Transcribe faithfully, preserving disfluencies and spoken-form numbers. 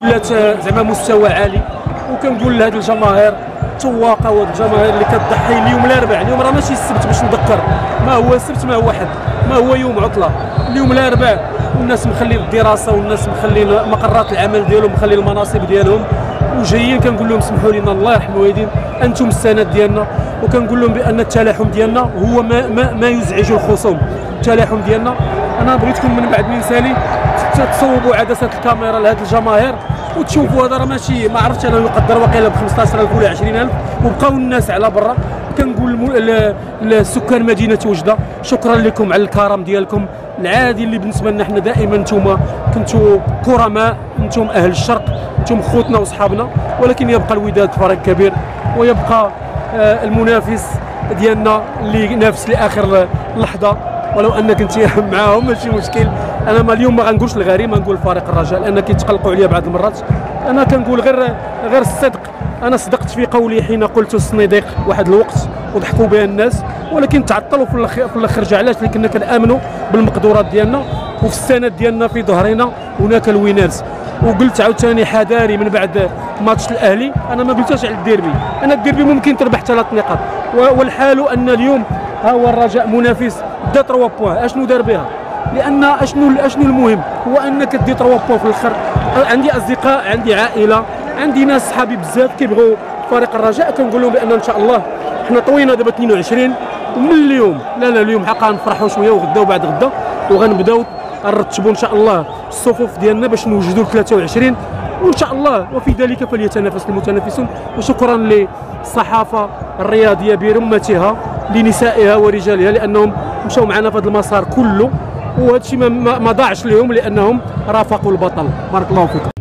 ولات زعما مستوى عالي، وكنقول لهاد الجماهير تواقه، وهاد الجماهير اللي كتضحي اليوم الاربعاء. اليوم راه ماشي السبت باش نذكر، ما هو السبت ما هو حد، ما هو يوم عطله. اليوم الاربعاء والناس مخلين الدراسه والناس مخلين مقرات العمل ديالهم، مخلين المناصب ديالهم وجايين. كنقول لهم سمحوا لنا الله يرحم الوالدين، انتم السند ديالنا. وكنقول لهم بان التلاحم ديالنا هو ما ما, ما يزعج الخصوم. التلاحم ديالنا، انا بغيتكم من بعد نسالي تصوبوا عدسات الكاميرا لهاد الجماهير وتشوفوا. هذا راه ماشي، ما عرفتش انا يقدر واقيلا ب خمسطاش ألف ولا عشرين ألف، وبقاو الناس على برا. كنقول لسكان مدينه وجده شكرا لكم على الكرم ديالكم العادي اللي بالنسبه لنا حنا دائما نتوما كنتوا كرماء، انتم اهل الشرق، انتم خوتنا وصحابنا. ولكن يبقى الوداد فريق كبير، ويبقى آه المنافس ديالنا اللي نافس لاخر لحظه. ولو انك انت معاهم ماشي مشكل. انا ما اليوم ما غنقولش الغريم، ما نقول فريق الرجاء لان كيتقلقوا عليا بعض المرات. انا كنقول غير غير الصدق. انا صدقت في قولي حين قلت الصنيديق واحد الوقت وضحكوا بها الناس، ولكن تعطلوا في الاخر في الاخر رجع. علاش؟ لكن كنامنوا بالمقدورات ديالنا وفي السند ديالنا في ظهرنا هناك الوينرز. وقلت عاوتاني حذاري من بعد ماتش الاهلي، انا ما قلتهاش على الديربي. انا الديربي ممكن تربح ثلاث نقاط، والحال ان اليوم ها هو الرجاء منافس دا ثلاثة بوان. اشنو دار بها؟ لان اشنو اشنو المهم هو انك دي ثلاثة بوان في الاخر. عندي اصدقاء، عندي عائله، عندي ناس صحابي بزاف كيبغوا فريق الرجاء. كنقول لهم بان ان شاء الله حنا طوينا دابا اثنين وعشرين، ومن اليوم لا لا اليوم حقا نفرحوا شويه، وغدا وبعد غدا وغنبداو نرتبوا ان شاء الله الصفوف ديالنا باش نوجدوا ثلاثة وعشرين، وان شاء الله وفي ذلك فليتنافس المتنافسون. وشكرا للصحافه الرياضيه برمتها، لنسائها ورجالها، لانهم مشاو معنا في هذا المسار كله، وهذا الشيء ما, ما ضاعش لهم لانهم رافقوا البطل. بارك الله فيكم.